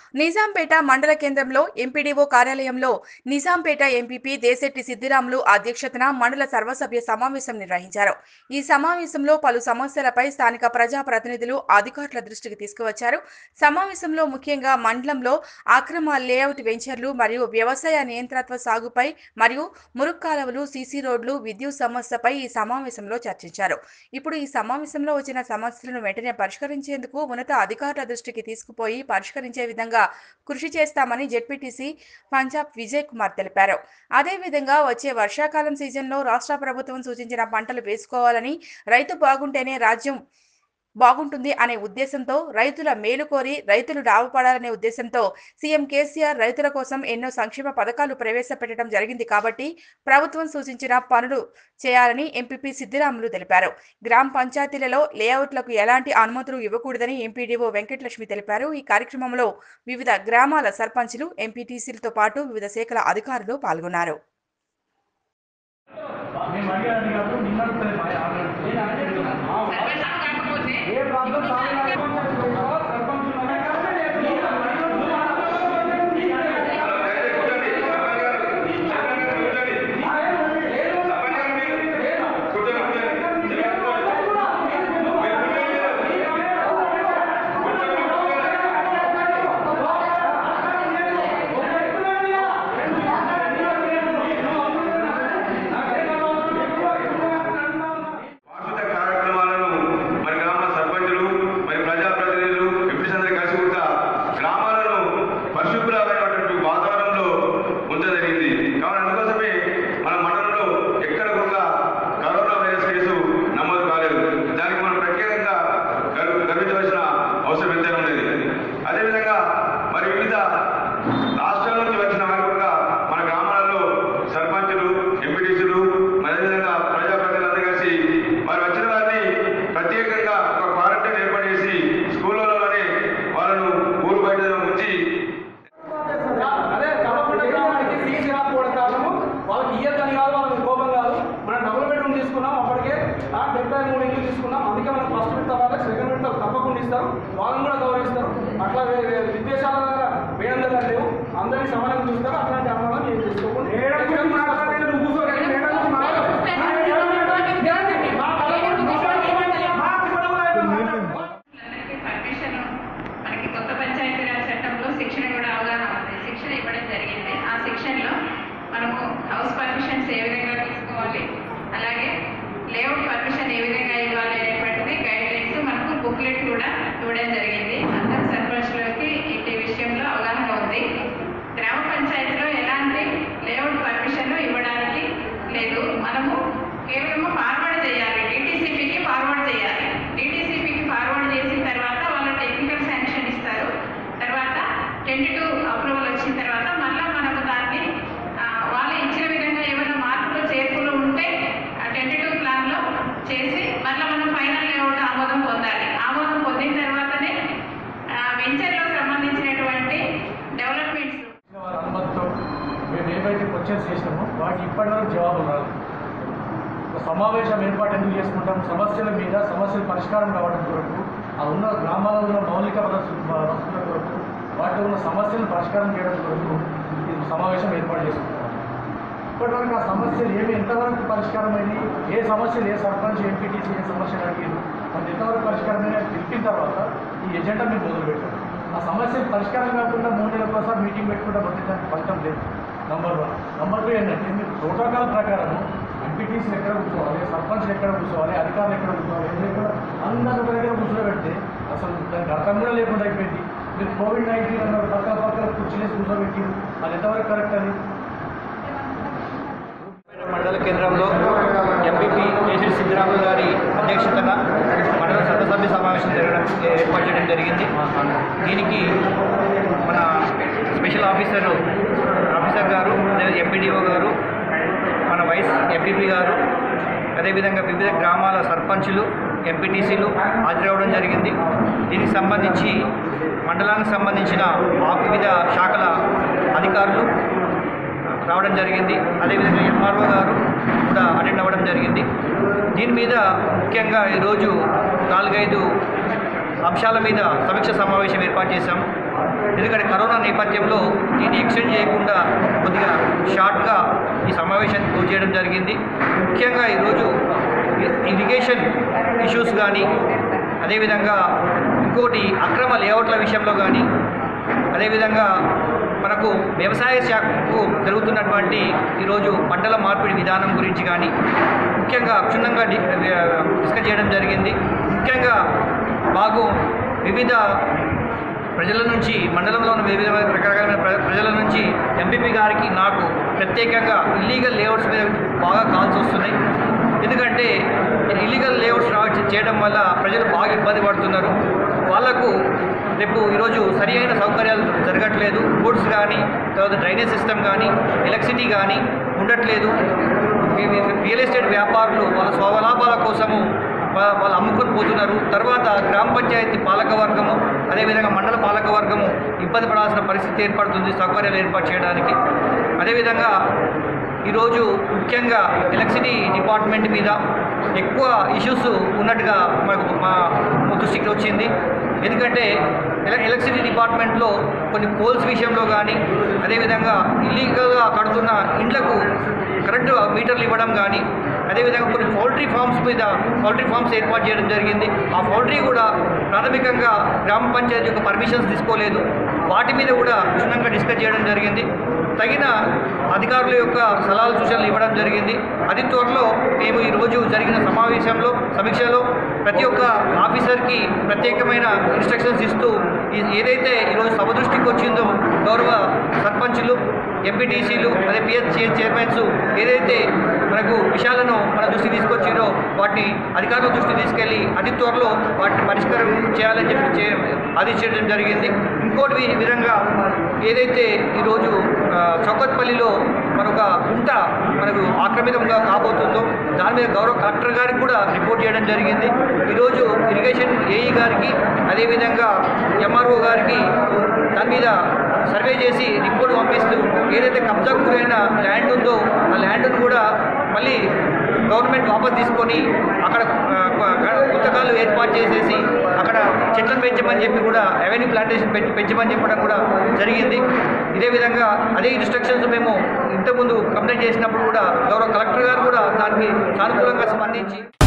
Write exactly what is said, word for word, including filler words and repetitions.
నిజాంపేట మండల కేంద్రంలో ఎంపీడీఓ కార్యాలయంలో నిజాంపేట ఎంపీపీ దేశెట్టి సిద్దిరాములు అధ్యక్షతన మండల సర్వసభ్య సమావేశం నిర్వహించారు. ఈ సమావేశంలో పలు సమస్యలపై స్థానిక ప్రజా ప్రతినిధులు అధికారుల దృష్టికి తీసుకువచ్చారు. సమావేశంలో ముఖ్యంగా మండలంలో అక్రమ లేఅవుట్ వెంచర్లు మరియు వ్యవసాయ నియంత్రణత్వ సాగుపై మరియు మురుక్కాలవలు, సీసీ రోడ్లు, విద్యుత్ సమస్యపై ఈ సమావేశంలో చర్చించారు. ఇప్పుడు ఈ సమావేశంలో వచ్చిన సమస్యలను వెంటనే పరిష్కరించేందుకు ఉన్నత అధికారుల దృష్టికి తీసుకుపోయి పరిష్కరించే విధంగా కృషి చేస్తామని జెడ్పీటీసీ పంజాబ్ విజయ్ కుమార్ తెలిపారు. అదేవిధంగా వచ్చే వర్షాకాలం సీజన్లో రాష్ట్ర ప్రభుత్వం సూచించిన పంటలు వేసుకోవాలని, రైతు బాగుంటేనే రాజ్యం బాగుంటుంది అనే ఉద్దేశంతో రైతుల మేలు కోరి రైతులు లాభపడాలనే ఉద్దేశంతో సీఎం కేసీఆర్ రైతుల కోసం ఎన్నో సంక్షేమ పథకాలు ప్రవేశపెట్టడం జరిగింది కాబట్టి ప్రభుత్వం సూచించిన పనులు చేయాలని ఎంపీపీ సిద్దిరాములు తెలిపారు. గ్రామ పంచాయతీలలో లేఅవుట్లకు ఎలాంటి అనుమతులు ఇవ్వకూడదని ఎంపీడీఓ వెంకటలక్ష్మి తెలిపారు. ఈ కార్యక్రమంలో వివిధ గ్రామాల సర్పంచులు, ఎంపీటీసీలతో పాటు వివిధ శాఖల అధికారులు పాల్గొన్నారు. అదేవిధంగా మరి వివిధ రాష్ట్రాల నుంచి వచ్చిన వారు కూడా మన గ్రామాలలో సర్పంచులు, ఎంపీటీసీలు, అదేవిధంగా ప్రజాప్రతినిధులందరూ కలిసి మరి వచ్చిన వారిని ప్రత్యేకంగా ఒక క్వారంటైన్ ఏర్పాటు చేసి స్కూళ్ళలోనే వాళ్ళను ఊరు బయట ఉంచి అదే కలపకుండా గ్రామానికి సీసీ రాకపోవడం కారణము వాళ్ళకి ఇయ్యద్దని కాదు, వాళ్ళకి కోపం కాదు. మనం డబుల్ బెడ్రూమ్ తీసుకున్నాం, అప్పటికే డెబ్బై మూడు ఇంట్లో తీసుకున్నాం. అందుకే మనం ఫస్ట్ విడత వాళ్ళకి సెకండ్ విడత తప్పకుండా ఇస్తారు, వాళ్ళని కూడా గౌరవిస్తారు. అట్లా విద్వేషాల దగ్గర వేయడం దగ్గర లేవు, అందరినీ సమానంగా చూస్తారు. అట్లాంటి అమ్మాయిలను ఏం చేసుకోకుండా శిక్షణ కూడా అవగాహన ఉంది. శిక్షణ ఇవ్వడం జరిగింది. ఆ శిక్షణలో మనము హౌస్ పర్మిషన్స్ ఏ విధంగా తీసుకోవాలి, అలాగే లేఅవుట్ పర్మిషన్ ఏ విధంగా ఇవ్వాలి అనేటువంటిది గైడ్ లైన్స్ మనకు బుక్లెట్ కూడా ఇవ్వడం జరిగింది. అందరు సర్పంచ్లకి ఈ విషయంలో అవగాహన ఉంది. గ్రామ పంచాయతీలో ఎలాంటి లేఅవుట్ పర్మిషన్ ఇవ్వడానికి లేదు. మనము కేవలము ఫార్వర్డ్ చేయాలి, డిటిసిపికి ఫార్వర్డ్ చేయాలి. డిటిసిపికి ఫార్వర్డ్ చేసిన తర్వాత వాళ్ళు టెక్నికల్ శాంక్షన్ ఇస్తారు. తర్వాత టెంటేటివ్ అప్రూవల్ వచ్చిన తర్వాత మళ్ళీ మనకు దాన్ని వాళ్ళు ఇచ్చిన విధంగా ఏమైనా మార్పులు చేర్పులు ఉంటే ఆ టెంటేటివ్ ప్లాన్లో చేసి మళ్ళీ మనం ఫైనల్ లేఅవుట్ ఆమోదం పొందాలి. ఆమోదం పొందిన తర్వాతనే వెంచర్లో సంబంధించినటువంటి డెవలప్మెంట్స్ అనుమతితో మేము ఏవైతే క్వశ్చన్స్ చేసినామో వాటికి ఇప్పటివరకు జవాబులు రాదు. ఒక సమావేశం ఏర్పాటు ఎందుకు చేసుకుంటాం? సమస్యల మీద సమస్యలు పరిష్కారం కావడం కొరకు, ఆ ఉన్న గ్రామాల్లో ఉన్న మౌలిక వసతుల కొరకు, వాటిలో ఉన్న సమస్యలను పరిష్కారం చేయడం కొరకు ఈ సమావేశం ఏర్పాటు చేసుకుంటాం. ఇప్పటివరకు ఆ సమస్యలు ఏమి ఎంతవరకు పరిష్కారమైంది, ఏ సమస్యలు ఏ సర్పంచ్, ఎంపీటీసీ ఏ సమస్యలు అడిగారు, అది ఎంతవరకు పరిష్కారమైన తెలిపిన తర్వాత ఈ ఎజెండా మేము మొదలుపెట్టాం. ఆ సమస్యలు పరిష్కారం కాకుండా మూడు నెలల కోసం మీటింగ్ పెట్టుకుంటే బట్టి ఫలితం లేదు. Number one. నంబర్ టూ ఏంటంటే మీరు ప్రోటోకాల్ ప్రకారం ఎంపీటీసీలు ఎక్కడ కూర్చోవాలి, సర్పంచ్లు ఎక్కడ కూర్చోవాలి, అధికారులు ఎక్కడ కూర్చోవాలి, ఎక్కడ అందరూ ఒక దగ్గర కూర్చోబెడితే అసలు దానికి అర్థం కూడా లేకుండా అయిపోయింది. మీరు కోవిడ్ నైన్టీన్ అన్నారు, పక్కన పక్కన కూర్చోలేసి కూర్చోబెట్టి అది ఎంతవరకు కరెక్ట్ అని. మండల కేంద్రంలో ఎంపీపీ దేశెట్టి సిద్దిరాములు గారి అధ్యక్షతన మండల సర్వసభ్య సమావేశం జరగడం ఏర్పాటు చేయడం జరిగింది. దీనికి మన స్పెషల్ ఆఫీసర్ ఆఫీసర్ గారు, ఎంపీడీఓ గారు, మన వైస్ ఎంపీపీ గారు, అదేవిధంగా వివిధ గ్రామాల సర్పంచులు, ఎంపీటీసీలు హాజరవడం జరిగింది. దీనికి సంబంధించి మండలానికి సంబంధించిన వివిధ శాఖల అధికారులు రావడం జరిగింది. అదేవిధంగా ఎంఆర్ఓ గారు కూడా అటెండ్ అవ్వడం జరిగింది. దీని మీద ముఖ్యంగా ఈరోజు నాలుగైదు అంశాల మీద సమీక్ష సమావేశం ఏర్పాటు చేశాం. ఎందుకంటే కరోనా నేపథ్యంలో దీన్ని ఎక్స్టెండ్ చేయకుండా కొద్దిగా షార్ట్గా ఈ సమావేశాన్ని పూర్తి చేయడం జరిగింది. ముఖ్యంగా ఈరోజు ఇరిగేషన్ ఇష్యూస్ కానీ, అదేవిధంగా ఇంకోటి అక్రమ లేఅవుట్ల విషయంలో కానీ, అదేవిధంగా మనకు వ్యవసాయ శాఖకు జరుగుతున్నటువంటి ఈరోజు పంటల మార్పిడి విధానం గురించి కానీ ముఖ్యంగా క్షుణ్ణంగా డిస్కస్ చేయడం జరిగింది. ముఖ్యంగా బాగు వివిధ ప్రజల నుంచి, మండలంలో ఉన్న వివిధ రకరకాలైన ప్రజల నుంచి ఎంపీపీ గారికి నాకు ప్రత్యేకంగా ఇల్లీగల్ లేఅవుట్స్ మీద బాగా కాల్స్ వస్తున్నాయి. ఎందుకంటే ఇల్లీగల్ లేఅవుట్స్ చేయడం వల్ల ప్రజలు బాగా ఇబ్బంది పడుతున్నారు. వాళ్లకు రేపు ఈరోజు సరి అయిన సౌకర్యాలు జరగట్లేదు. రోడ్స్ కానీ, తర్వాత డ్రైనేజ్ సిస్టమ్ కానీ, ఎలక్ట్రిసిటీ కానీ ఉండట్లేదు. రియల్ ఎస్టేట్ వ్యాపారులు వాళ్ళ స్వలాభాల కోసము వాళ్ళు అమ్ముకొని పోతున్నారు. తర్వాత గ్రామ పంచాయతీ పాలక వర్గము, అదేవిధంగా మండల పాలక వర్గము ఇబ్బంది పడాల్సిన పరిస్థితి ఏర్పడుతుంది సౌకర్యాలు ఏర్పాటు చేయడానికి. అదేవిధంగా ఈరోజు ముఖ్యంగా ఎలక్ట్రిసిటీ డిపార్ట్మెంట్ మీద ఎక్కువ ఇష్యూస్ ఉన్నట్టుగా మాకు మా దృష్టికి వచ్చింది. ఎందుకంటే ఎలక్ట్రిసిటీ డిపార్ట్మెంట్లో కొన్ని పోల్స్ విషయంలో కానీ, అదేవిధంగా ఇల్లీగల్గా కడుతున్న ఇండ్లకు కరెంటు మీటర్లు ఇవ్వడం కానీ, అదేవిధంగా కొన్ని పౌల్ట్రీ ఫార్మ్స్ మీద పౌల్ట్రీ ఫార్మ్స్ ఏర్పాటు చేయడం జరిగింది. ఆ పౌల్ట్రీ కూడా ప్రాథమికంగా గ్రామ పంచాయతీ యొక్క పర్మిషన్స్ తీసుకోలేదు. వాటి మీద కూడా క్షుణ్ణంగా డిస్కస్ చేయడం జరిగింది. తగిన అధికారుల యొక్క సలహాలు సూచనలు ఇవ్వడం జరిగింది. అతి త్వరలో మేము ఈరోజు జరిగిన సమావేశంలో సమీక్షలో ప్రతి ఒక్క ఆఫీసర్కి ప్రత్యేకమైన ఇన్స్ట్రక్షన్స్ ఇస్తూ ఏదైతే ఈరోజు సభ దృష్టికి వచ్చిందో గౌరవ సర్పంచులు, ఎంపీటీసీలు, అదే పిహెచ్సి చైర్మన్స్ ఏదైతే మనకు విషయాలను మన దృష్టికి తీసుకొచ్చిందో వాటిని అధికారుల దృష్టికి తీసుకెళ్లి అతి త్వరలో వాటిని పరిష్కారం చేయాలని చెప్పి ఆదేశించడం జరిగింది. ఇంకోటి విధంగా ఏదైతే ఈరోజు చౌకత్పల్లిలో మరొక గుంట మనకు ఆక్రమితంగా కాబోతుందో దాని మీద గౌరవ కలెక్టర్ గారికి కూడా రిపోర్ట్ చేయడం జరిగింది. ఈరోజు ఇరిగేషన్ ఏఈ గారికి, అదేవిధంగా ఎంఆర్ఓ గారికి దాని మీద సర్వే చేసి రిపోర్ట్ పంపిస్తూ ఏదైతే కబ్జాకు గురైన ల్యాండ్ ఉందో ఆ ల్యాండ్ను కూడా మళ్ళీ గవర్నమెంట్ వాపస్ తీసుకొని అక్కడ పుస్తకాలు ఏర్పాటు చేసేసి అక్కడ చెట్లను పెంచమని చెప్పి కూడా రెవెన్యూ ప్లాంటేషన్ పెంచి పెంచమని చెప్పడం కూడా జరిగింది. ఇదే విధంగా అదే ఇన్స్ట్రక్షన్స్ మేము ఇంతకుముందు కంప్లైంట్ చేసినప్పుడు కూడా గౌరవ కలెక్టర్ గారు కూడా దానికి సానుకూలంగా స్పందించి